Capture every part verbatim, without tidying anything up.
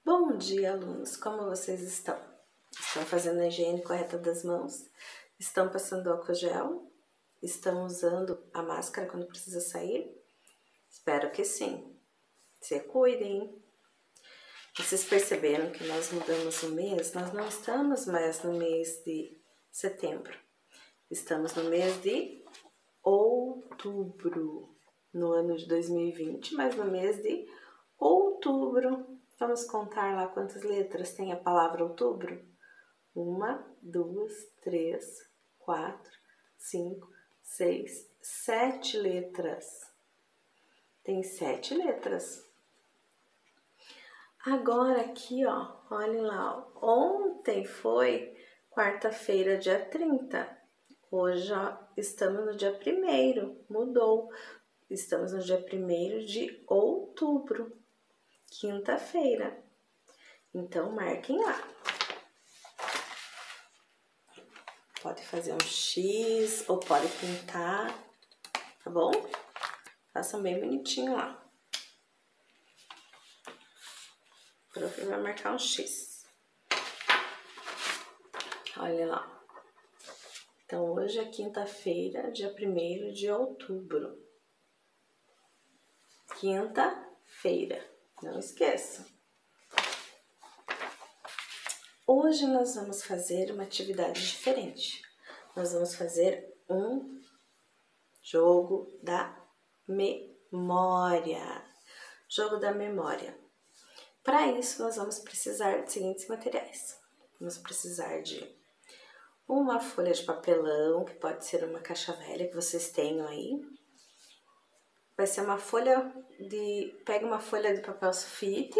Bom dia, alunos! Como vocês estão? Estão fazendo a higiene correta das mãos? Estão passando álcool gel? Estão usando a máscara quando precisa sair? Espero que sim. Se cuidem! Vocês perceberam que nós mudamos o mês? Nós não estamos mais no mês de setembro. Estamos no mês de outubro, no ano de dois mil e vinte, mas no mês de outubro. Vamos contar lá quantas letras tem a palavra outubro? Uma, duas, três, quatro, cinco, seis, sete letras. Tem sete letras. Agora aqui, ó, olhem lá, ó. Ontem foi quarta-feira, dia trinta. Hoje já estamos no dia primeiro, mudou. Estamos no dia primeiro de outubro, quinta-feira. Então, marquem lá. Pode fazer um X ou pode pintar, tá bom? Façam bem bonitinho lá. O prof vai marcar um X. Olha lá. Então, hoje é quinta-feira, dia primeiro de outubro. Quinta-feira, não esqueçam. Hoje nós vamos fazer uma atividade diferente. Nós vamos fazer um jogo da memória. Jogo da memória. Para isso, nós vamos precisar dos seguintes materiais. Vamos precisar de uma folha de papelão, que pode ser uma caixa velha que vocês tenham aí. Vai ser uma folha de... Pega uma folha de papel sulfite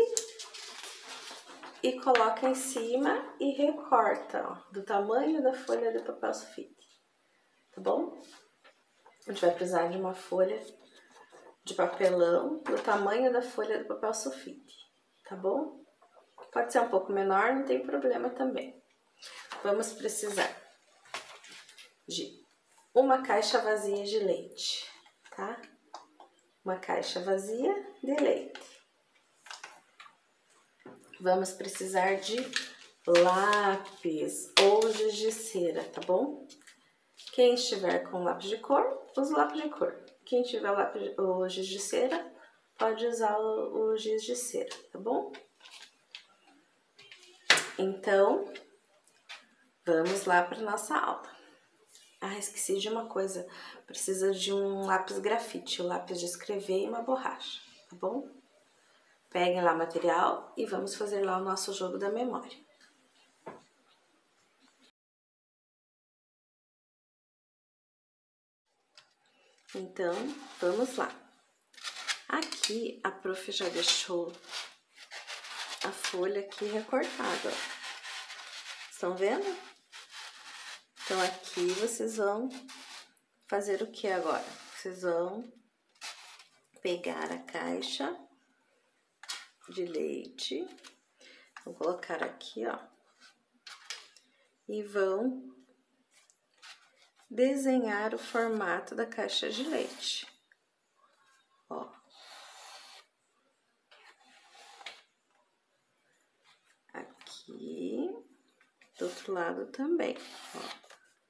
e coloca em cima e recorta, ó, do tamanho da folha de papel sulfite, tá bom? A gente vai precisar de uma folha de papelão do tamanho da folha de papel sulfite, tá bom? Pode ser um pouco menor, não tem problema também. Vamos precisar de uma caixa vazia de leite, tá? Uma caixa vazia de leite. Vamos precisar de lápis ou giz de cera, tá bom? Quem estiver com lápis de cor, usa lápis de cor. Quem tiver lápis ou giz de cera, pode usar o, o giz de cera, tá bom? Então, vamos lá para nossa aula. Ah, esqueci de uma coisa. Precisa de um lápis grafite, o lápis de escrever e uma borracha, tá bom? Peguem lá o material e vamos fazer lá o nosso jogo da memória. Então, vamos lá. Aqui a prof já deixou a folha aqui recortada, ó. Estão vendo? Então, aqui vocês vão fazer o que agora? Vocês vão pegar a caixa de leite, vou colocar aqui, ó, e vão desenhar o formato da caixa de leite, ó. Aqui, do outro lado também, ó.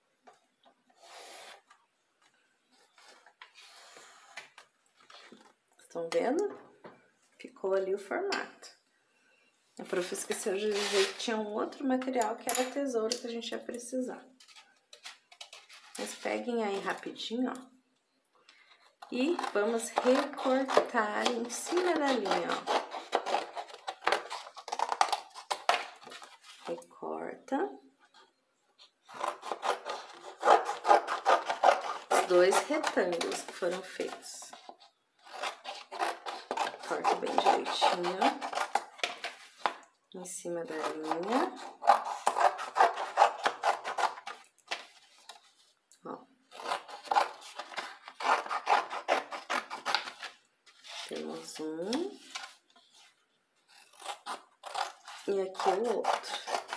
Estão vendo? Ficou ali o formato. A prof esqueceu de dizer que tinha um outro material que era a tesoura que a gente ia precisar. Mas peguem aí rapidinho, ó. E vamos recortar em cima da linha, ó. Recorta. Os dois retângulos que foram feitos. Corta bem direitinho. Em cima da linha. Ó. Temos um. E aqui o outro.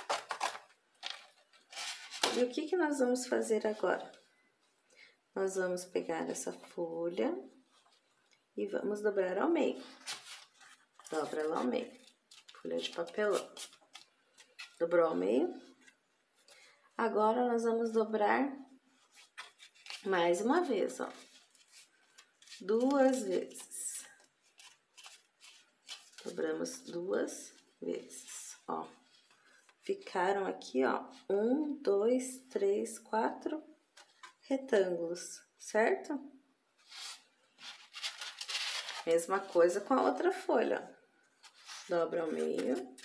E o que que nós vamos fazer agora? Nós vamos pegar essa folha e vamos dobrar ao meio. Dobra ela ao meio. folha de papelão. Dobrou ao meio. Agora, nós vamos dobrar mais uma vez, ó. Duas vezes. Dobramos duas vezes, ó. Ficaram aqui, ó, um, dois, três, quatro retângulos, certo? Mesma coisa com a outra folha, ó. Dobra ao meio.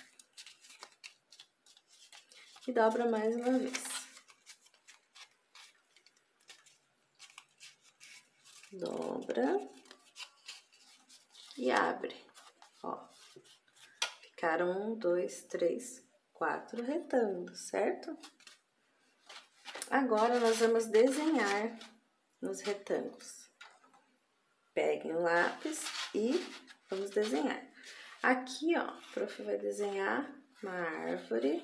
E dobra mais uma vez. Dobra. E abre, ó. Ficaram um, dois, três, quatro retângulos, certo? Agora, nós vamos desenhar nos retângulos. Peguem o lápis e vamos desenhar. Aqui, ó, o prof vai desenhar uma árvore,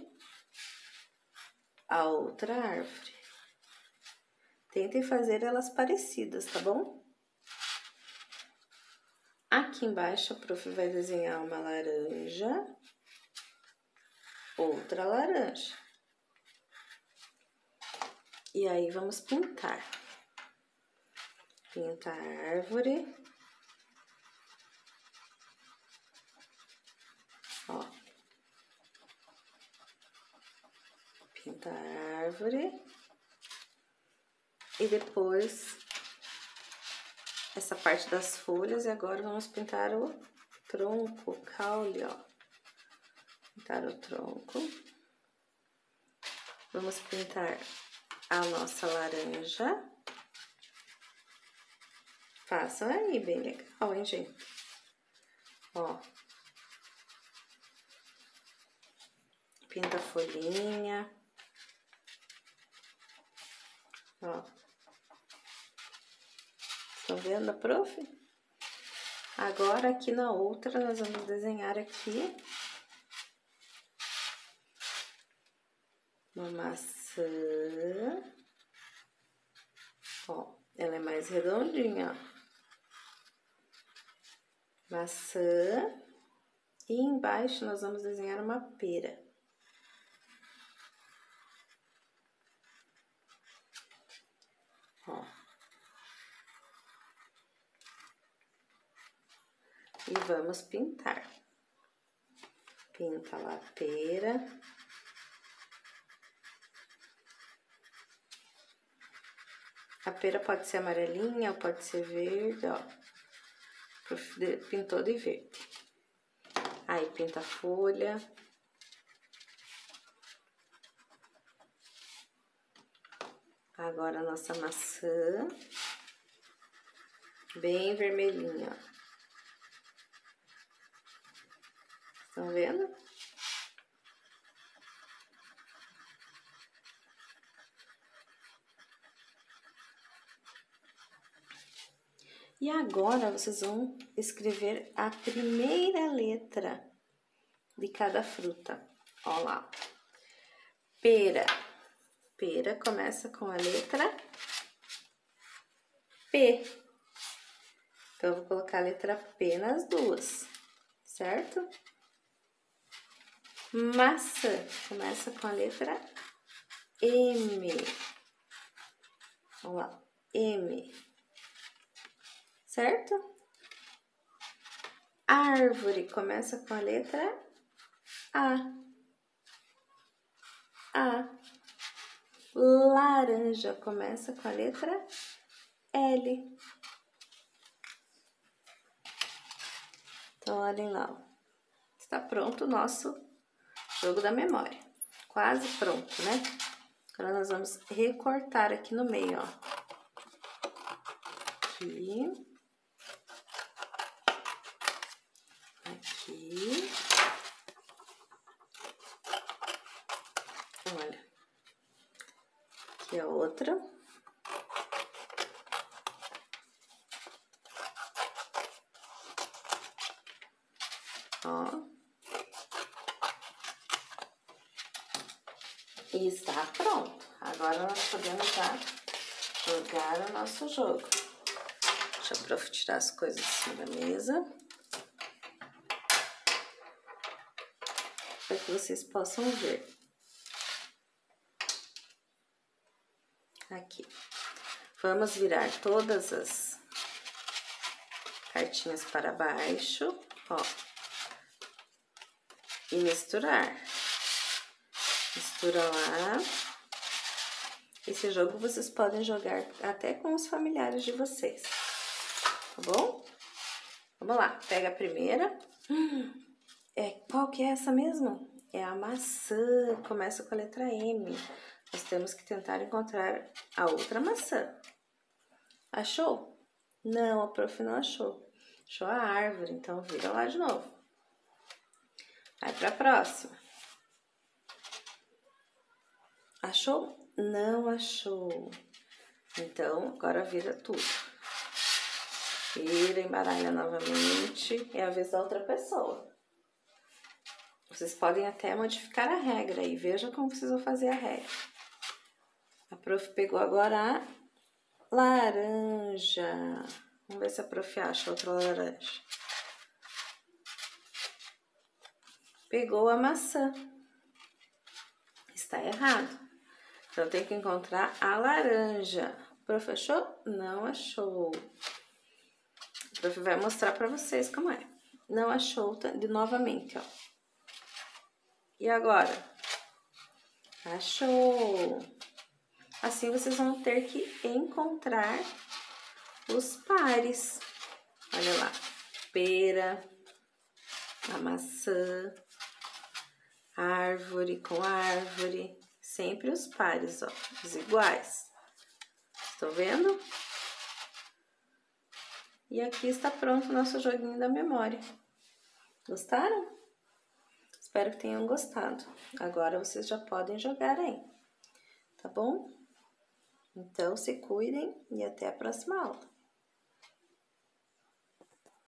a outra árvore. Tentem fazer elas parecidas, tá bom? Aqui embaixo, a prof vai desenhar uma laranja, outra laranja. E aí, vamos pintar. Pinta a árvore. Ó. Pinta a árvore. E depois, essa parte das folhas. E agora, vamos pintar o tronco, o caule, ó. Pintar o tronco. Vamos pintar a nossa laranja. Façam aí, bem legal, hein, gente? Ó. Pinta a folhinha. Ó. Estão vendo a prof? Agora, aqui na outra, nós vamos desenhar aqui uma maçã. Ó, ela é mais redondinha, ó. Maçã. E embaixo nós vamos desenhar uma pera. Ó. E vamos pintar. Pinta lá a pera. A pera pode ser amarelinha ou pode ser verde, ó. Pintou de verde. Aí, pinta a folha. Agora, a nossa maçã. Bem vermelhinha, ó. Estão vendo? E agora, vocês vão escrever a primeira letra de cada fruta. Ó lá. Pera. Pera começa com a letra P. Então, eu vou colocar a letra P nas duas, certo? Maçã começa com a letra M. Vamos lá. M. Certo? Árvore começa com a letra A. A. Laranja começa com a letra L. Então, olhem lá. Ó. Está pronto o nosso jogo da memória. Quase pronto, né? Agora, nós vamos recortar aqui no meio, ó. Aqui. Aqui. Olha. Aqui é outra. Ó. E está pronto. Agora, nós podemos já jogar o nosso jogo. Deixa a prof tirar as coisas de cima da mesa. para que vocês possam ver. Aqui. Vamos virar todas as cartinhas para baixo, ó. E misturar. Mistura lá. Esse jogo vocês podem jogar até com os familiares de vocês, tá bom? Vamos lá, pega a primeira. Hum, é, qual que é essa mesmo? É a maçã, começa com a letra M. Nós temos que tentar encontrar a outra maçã. Achou? Não, a prof não achou. Achou a árvore, então vira lá de novo. Vai para a próxima. Achou? Não achou. Então, agora vira tudo. Vira, embaralha novamente. É a vez da outra pessoa. Vocês podem até modificar a regra aí. Veja como vocês vão fazer a regra. A prof pegou agora a laranja. Vamos ver se a prof acha outra laranja. Pegou a maçã. Está errado. Então, tem que encontrar a laranja. A prof achou? Não achou. A prof vai mostrar para vocês como é. Não achou, tá? De novamente, ó. E agora? Achou. Assim, vocês vão ter que encontrar os pares. Olha lá. Pera, a maçã, árvore com árvore. Sempre os pares, ó, os iguais. Estão vendo? E aqui está pronto o nosso joguinho da memória. Gostaram? Espero que tenham gostado. Agora vocês já podem jogar aí, tá bom? Então, se cuidem e até a próxima aula.